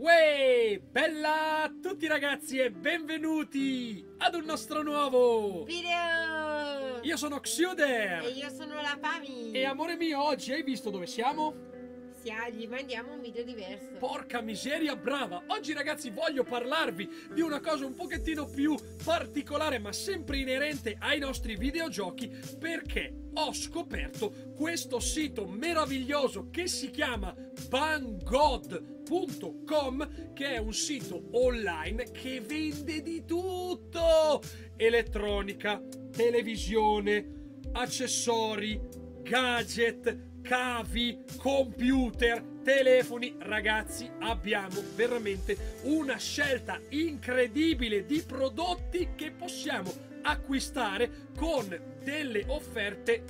Uè, bella a tutti ragazzi e benvenuti ad un nostro nuovo video! Io sono Xuder E io sono la Pami. e amore mio, oggi hai visto dove siamo? Gli mandiamo un video diverso. Porca miseria, brava! Oggi ragazzi voglio parlarvi di una cosa un pochettino più particolare ma sempre inerente ai nostri videogiochi, perché ho scoperto questo sito meraviglioso che si chiama Banggood.com, che è un sito online che vende di tutto: elettronica, televisione, accessori, gadget, cavi, computer, telefoni. Ragazzi, abbiamo veramente una scelta incredibile di prodotti che possiamo acquistare con delle offerte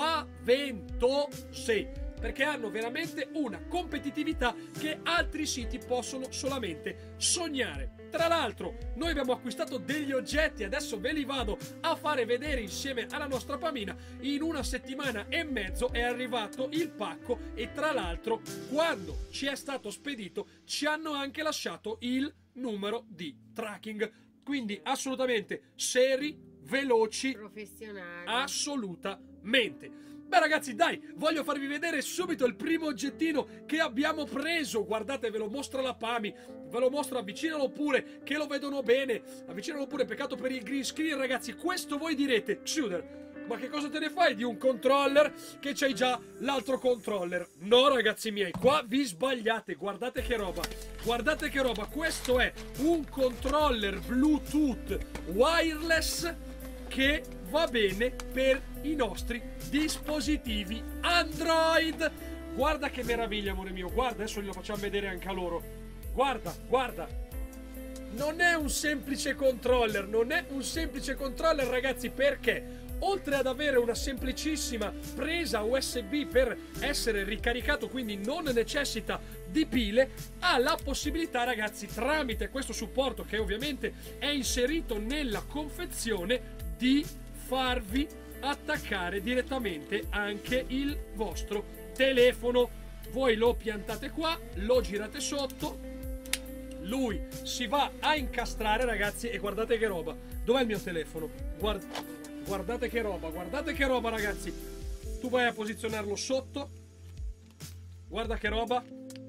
spaventose, perché hanno veramente una competitività che altri siti possono solamente sognare. Tra l'altro noi abbiamo acquistato degli oggetti, adesso ve li vado a fare vedere insieme alla nostra Pamina. In 1 settimana e mezzo è arrivato il pacco e tra l'altro quando ci è stato spedito ci hanno anche lasciato il numero di tracking, quindi assolutamente seri, veloci, Professionali. assolutamente. Beh ragazzi, dai, voglio farvi vedere subito il primo oggettino che abbiamo preso. Guardate, ve lo mostra la Pami, ve lo mostro, avvicinalo pure, che lo vedono bene. Avvicinalo pure, peccato per il green screen ragazzi. Questo voi direte: Xuder, ma che cosa te ne fai di un controller che c'hai già l'altro controller? No ragazzi miei, qua vi sbagliate, guardate che roba. Guardate che roba, questo è un controller Bluetooth wireless che va bene per i nostri dispositivi Android. Guarda che meraviglia amore mio, guarda, adesso glielo facciamo vedere anche a loro. Guarda, guarda, non è un semplice controller, non è un semplice controller ragazzi, perché oltre ad avere una semplicissima presa USB per essere ricaricato, quindi non necessita di pile, ha la possibilità ragazzi, tramite questo supporto che ovviamente è inserito nella confezione, di farvi attaccare direttamente anche il vostro telefono. Voi lo piantate qua, lo girate sotto, lui si va a incastrare ragazzi e guardate che roba. Dov'è il mio telefono? Guardate che roba ragazzi. Tu vai a posizionarlo sotto, guarda che roba,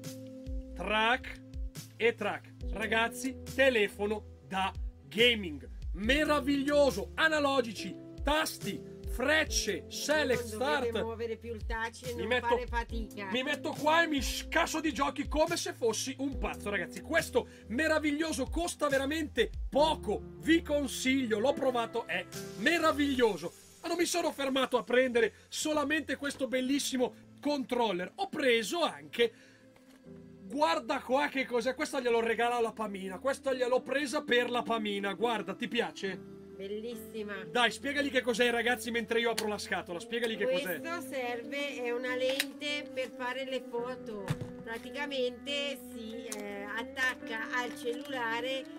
track e track ragazzi, telefono da gaming meraviglioso, analogici, tasti, frecce, select, start. Non muovere più il touch e non fare fatica. Mi metto qua e mi scasso di giochi come se fossi un pazzo ragazzi. Questo meraviglioso costa veramente poco, vi consiglio, l'ho provato, è meraviglioso. Ma non mi sono fermato a prendere solamente questo bellissimo controller, ho preso anche, guarda qua che cos'è, questa glielo regala la Pamina, questa gliel'ho presa per la Pamina, guarda, ti piace? Bellissima. Dai, spiegali che cos'è ragazzi mentre io apro la scatola, spiegali che cos'è. Questo serve, è una lente per fare le foto, praticamente si attacca al cellulare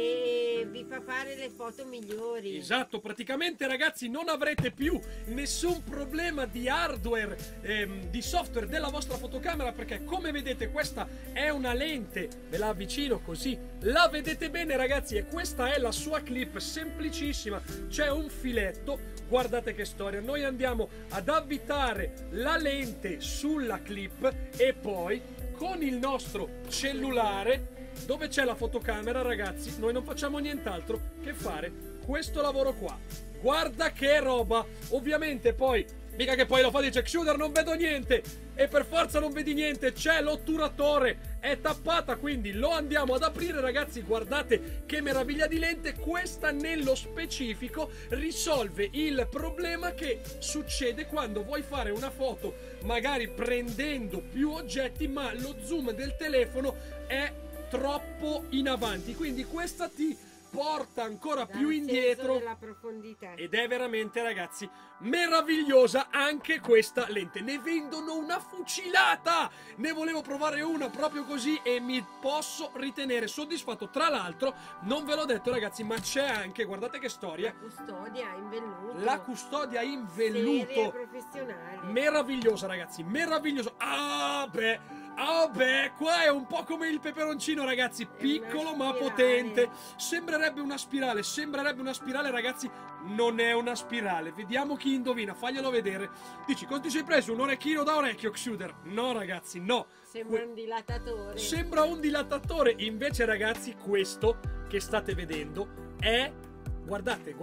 e vi fa fare le foto migliori. Esatto, praticamente ragazzi non avrete più nessun problema di hardware, di software della vostra fotocamera, perché come vedete questa è una lente, ve la avvicino così la vedete bene ragazzi, e questa è la sua clip, semplicissima, c'è un filetto, guardate che storia, noi andiamo ad avvitare la lente sulla clip e poi con il nostro cellulare, dove c'è la fotocamera ragazzi, noi non facciamo nient'altro che fare questo lavoro qua. Guarda che roba. Ovviamente poi mica che poi lo fa e dice: Xuder, non vedo niente, e per forza non vedi niente, c'è l'otturatore, è tappata, quindi lo andiamo ad aprire ragazzi. Guardate che meraviglia di lente. Questa nello specifico risolve il problema che succede quando vuoi fare una foto magari prendendo più oggetti ma lo zoom del telefono è troppo in avanti, quindi questa ti porta ancora più indietro della profondità. ed è veramente ragazzi meravigliosa anche questa lente. Ne vendono una fucilata, ne volevo provare una proprio così e mi posso ritenere soddisfatto. Tra l'altro non ve l'ho detto ragazzi, ma c'è anche, guardate che storia, la custodia in velluto, la custodia in velluto, professionale, meravigliosa ragazzi, meravigliosa. Ah beh, Oh beh, qua è un po' come il peperoncino, ragazzi, piccolo ma potente. Sembrerebbe una spirale, ragazzi. Non è una spirale. Vediamo chi indovina, faglielo vedere. Dici, cosa ti sei preso? Un orecchino da orecchio, Xuder? No, ragazzi, no. Sembra un dilatatore. Sembra un dilatatore. Invece, ragazzi, questo che state vedendo è... Guardate,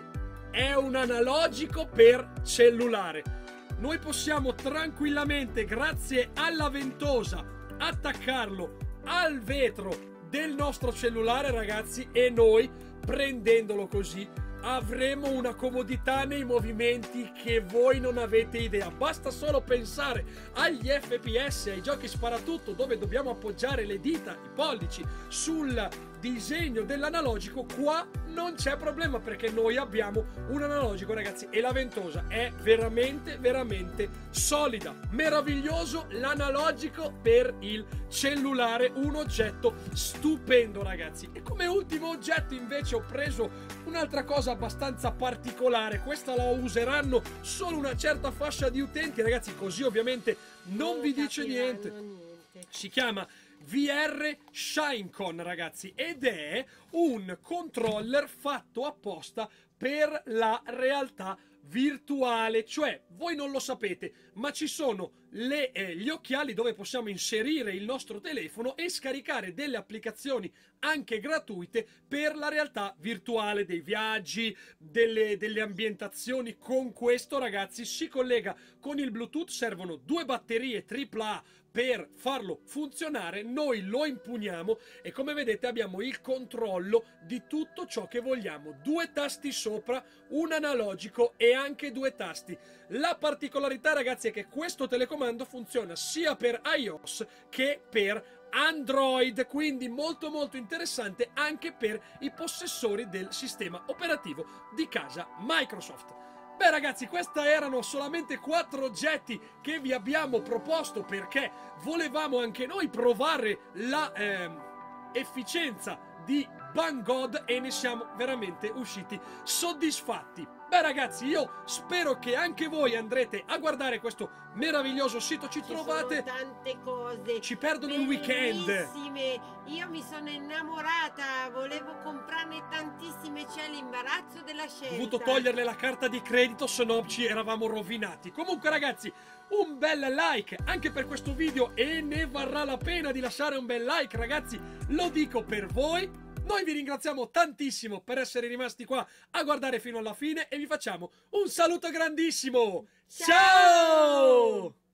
è un analogico per cellulare. Noi possiamo tranquillamente, grazie alla ventosa, attaccarlo al vetro del nostro cellulare, ragazzi, e noi, prendendolo così, avremo una comodità nei movimenti che voi non avete idea. Basta solo pensare agli FPS, ai giochi sparatutto, dove dobbiamo appoggiare le dita, i pollici, sul disegno dell'analogico. Qua non c'è problema, perché noi abbiamo un analogico, ragazzi, e la ventosa è veramente solida. Meraviglioso l'analogico per il cellulare, un oggetto stupendo, ragazzi. E come ultimo oggetto invece ho preso un'altra cosa abbastanza particolare. Questa la useranno solo una certa fascia di utenti, ragazzi, così ovviamente non vi dice niente. Si chiama VR ShineCon, ragazzi, ed è un controller fatto apposta per la realtà virtuale. Cioè, voi non lo sapete, ma ci sono gli occhiali dove possiamo inserire il nostro telefono e scaricare delle applicazioni anche gratuite per la realtà virtuale, dei viaggi, delle ambientazioni. Con questo, ragazzi, si collega con il Bluetooth, servono 2 batterie AAA per farlo funzionare. Noi lo impugniamo e, come vedete, abbiamo il controllo di tutto ciò che vogliamo. 2 tasti sopra, un analogico e anche 2 tasti. La particolarità, ragazzi, è che questo telecomando funziona sia per iOS che per Android, quindi molto interessante anche per i possessori del sistema operativo di casa Microsoft. Beh, ragazzi, questi erano solamente 4 oggetti che vi abbiamo proposto, perché volevamo anche noi provare la efficienza di Banggood e ne siamo veramente usciti soddisfatti. Beh, ragazzi, io spero che anche voi andrete a guardare questo meraviglioso sito. Ci trovate sono tante cose, ci perdono il weekend. Io mi sono innamorata, volevo comprarne tantissime, c'è l'imbarazzo della scelta. Ho dovuto toglierle la carta di credito, se no ci eravamo rovinati. Comunque, ragazzi, un bel like anche per questo video, e ne varrà la pena di lasciare un bel like, ragazzi, lo dico per voi. Noi vi ringraziamo tantissimo per essere rimasti qua a guardare fino alla fine e vi facciamo un saluto grandissimo. Ciao!